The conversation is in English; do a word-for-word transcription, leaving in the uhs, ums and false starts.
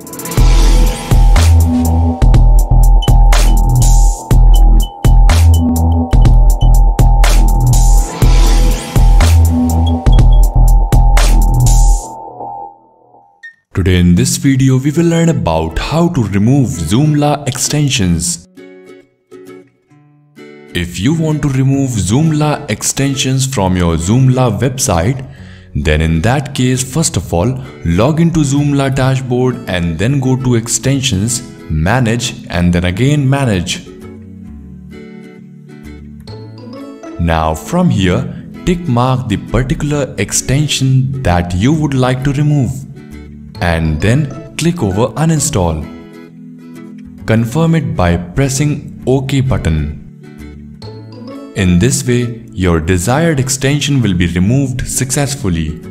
Today in this video we will learn about how to remove Joomla extensions. If you want to remove Joomla extensions from your Joomla website, then in that case first of all log into Joomla dashboard and then go to extensions, manage and then again manage. Now from here tick mark the particular extension that you would like to remove and then click over uninstall. Confirm it by pressing OK button. In this way, your desired extension will be removed successfully.